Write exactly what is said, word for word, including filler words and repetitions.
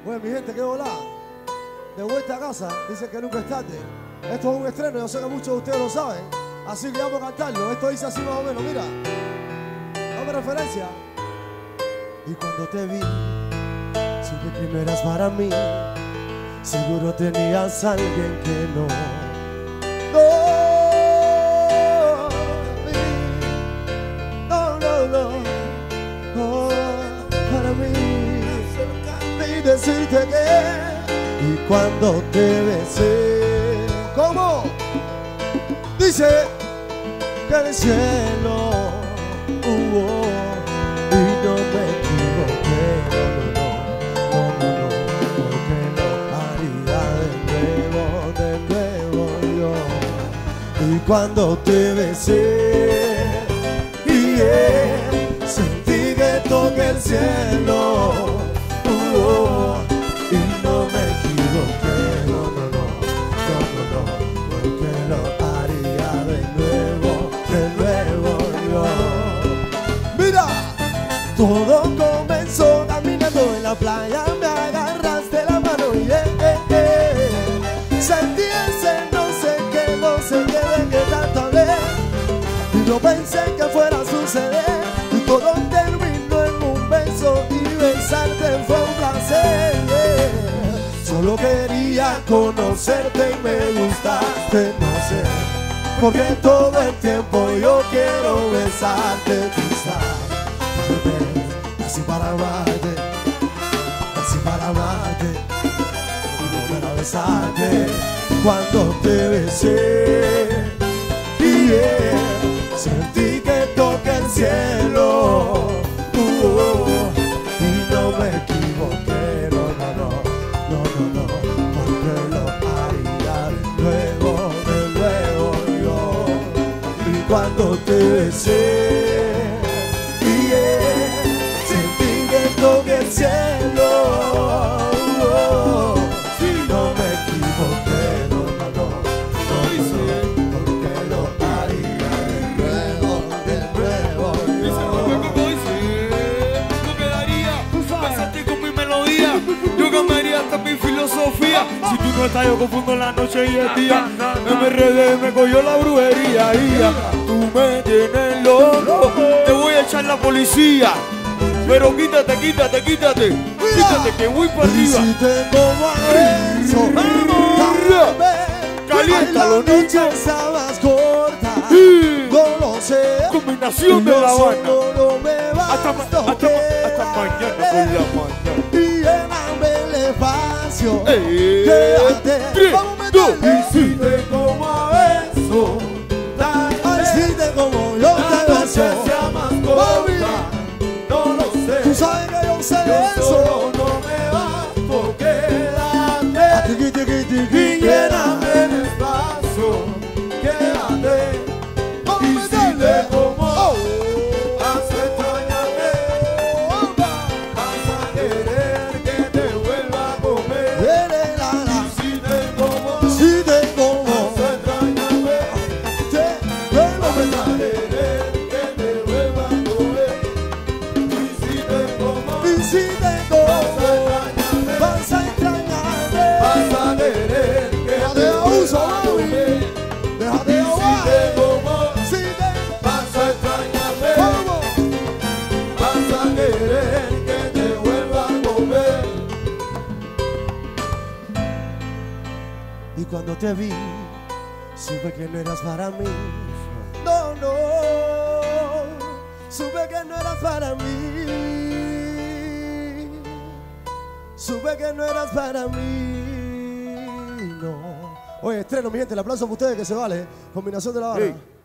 Pues mi gente, qué volada. De vuelta a casa, dicen que nunca es tarde. Esto es un estreno, yo sé que muchos de ustedes lo saben. Así que vamos a cantarlo. Esto dice así más o menos, mira. Dame referencia. Y cuando te vi, supe que no eras para mí. Seguro tenías a alguien que no. No, no, no, no, para mí. Y decirte que, y cuando te besé, ¿cómo? Dice que el cielo hubo y no me equivoqué, no, no, no, no, no, porque lo haría de nuevo, de nuevo yo. Y cuando te besé, y yeah, sentí que toqué el cielo, uh, y no me equivoqué, no, no, no, no, no, no, porque lo haría de nuevo, de nuevo yo. Mira, todo comenzó caminando en la playa, me agarraste la mano y yeah, yeah, yeah. Sentí ese no sé qué, no sé qué de que tanto hablé, y no pensé que fuera a suceder, y todo terminó en un beso y besarte fue un placer, yeah. Solo quería conocerte y me gustaste, no sé, porque todo el tiempo yo quiero besarte, quizás. Así para amarte, así para amarte, y volver a besarte. Cuando te besé, y yeah, sentí que toqué el cielo, uh, y no me equivoqué, no, no, no, no, no, no, porque lo haría de nuevo, de nuevo yo. Y cuando te besé, toque el cielo, oh, si no me equivoqué, no, no, no, no, porque lo haría de nuevo, de nuevo, yo. No quedaría, pasaste con mi melodía, yo cambiaría hasta mi filosofía. Si tú no estás, yo confundo la noche y el día. M R D me cogió la brujería, y tú me tienes loco, te voy a echar la policía. Pero quítate, quítate, quítate, quítate que voy para arriba. Si te como a eso, vamos, caliéntalo, la noche está más corta, sí. No lo sé, combinación de La Habana, no me hasta, ma hasta, hasta mañana por la mañana. Y lléname el espacio, eh, quédate, tres, vamos a dos, y si te como a eso, ay, si te como yo te beso, sea más corta. Tú sabes que yo sé yo eso. Solo no me basto, quédate. Tiqui, tiqui, tiqui, Y lléname el espacio, quédate. Y si te como, oh, haz extrañarme. Vas a querer que te vuelva a comer. dele, la, la. Y si te como, Si te como, haz extrañarme. te vuelvo a Vas a besar. querer que te vuelva a comer. Y si te como, Y si te como, vas a extrañarme. vas a querer que Déjate te de abuso, vuelva a mami. comer. Déjate de Y si te abuso. como, Si te vas a extrañarme. como, Vas a querer que te vuelva a comer. y cuando te vi, supe que no eras para mí. No, no, supe que no eras para mí. Supe que no eras para mí. No. Oye, estreno, mi gente, el aplauso para ustedes que se vale. Combinación de La Habana. Hey.